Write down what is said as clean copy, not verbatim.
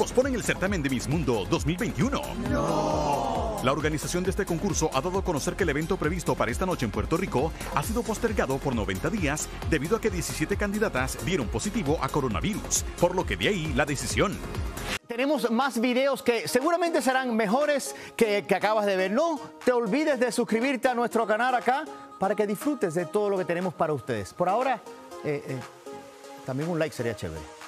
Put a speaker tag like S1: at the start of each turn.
S1: posponen el certamen de Miss Mundo 2021. ¡No! La organización de este concurso ha dado a conocer que el evento previsto para esta noche en Puerto Rico ha sido postergado por 90 días debido a que 17 candidatas dieron positivo a coronavirus, por lo que de ahí la decisión.
S2: Tenemos más videos que seguramente serán mejores que acabas de ver. No te olvides de suscribirte a nuestro canal acá para que disfrutes de todo lo que tenemos para ustedes. Por ahora, también un like sería chévere.